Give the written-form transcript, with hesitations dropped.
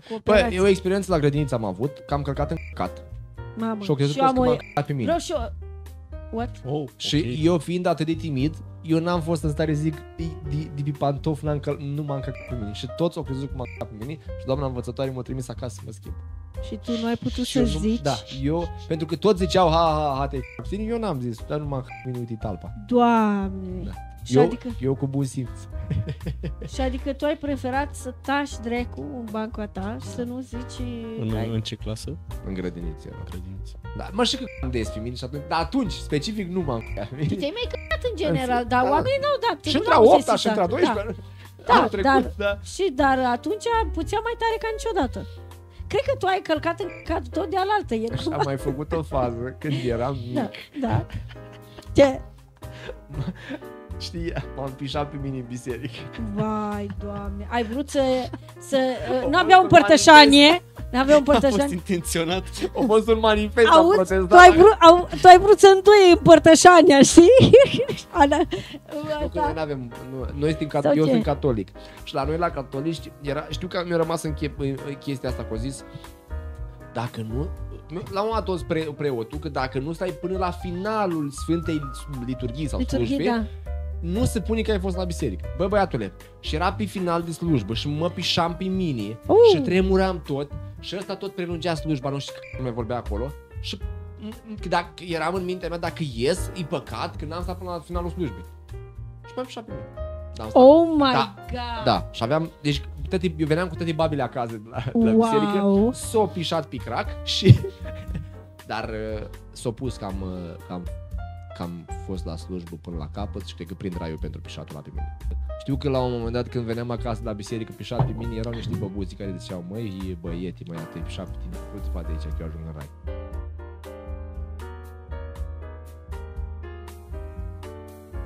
Bă, eu o experiență la grădiniță am avut, că am călcat în cat. Mamă. Și au crezut că m-a călcat pe mine. Vreau și eu... What? Oh, Și eu fiind atât de timid, eu n-am fost în stare să zic de pe pantof, nu m-am călcat pe mine. Și toți au crezut că m-a călcat pe mine și doamna învățătoare m-a trimis acasă să mă schimb. Și tu nu ai putut Și să eu zici? Da, eu, pentru că toți ziceau, ha, te-ai călcat pe tine, eu n-am zis, dar nu m-am călcat pe mine, uite talpa. Doamne! Da. Și adică... Eu cu bun simț. Și adică tu ai preferat să tași dracu în banca ta și să nu zici... În ce clasă? În grădiniță. Grădiniță. Da, mă știu că am des pe mine și atunci, dar atunci, specific, nu m-am călcat pe Tu mine. te-ai mai căcat în general, dar oamenii n-au dat. Și între a 8-a și între a 12-a. Da, trecut, dar atunci puțea mai tare ca niciodată. Cred că tu ai călcat în cat tot de alaltă. Și am mai făcut o fază când eram mic. Da. Ce? Știi, m-am pișat pe mine în biserică. Vai, Doamne. Ai vrut să nu aveau împărtășanie. A fost intenționat. A fost un manifest. Auzi, tu ai vrut să întui împărtășania, știi? Noi suntem catolici, eu sunt catolic. Și la noi la catolici știu că mi-a rămas în chestia asta că au zis, dacă nu, la un moment dat preotul, că dacă nu stai până la finalul Sfântei Liturghii sau slujbe, da. nu se pune că ai fost la biserică. Bă, băiatule, și era pe final de slujbă și mă pișam pe mine și tremuram tot și ăsta tot prelungea slujba, nu știu cum mai vorbea acolo și dacă eram în mintea mea, dacă ies, e păcat că n-am stat până la finalul slujbei. Și m-am pișat pe mine. Oh my God! Da, și aveam, deci eu veneam cu toate babile acasă de la biserică, s-o pișat pe crac și... Dar s-o pus că am fost la slujbă până la capăt și cred că prind raiul pentru pișatul la pe mine. Știu că la un moment dat când veneam acasă la biserică pișat pe mine, erau niște băbuții care ziceau, măi, băieti, măi, te-ai pișat pe tine, uite-te de aici că eu ajung în rai.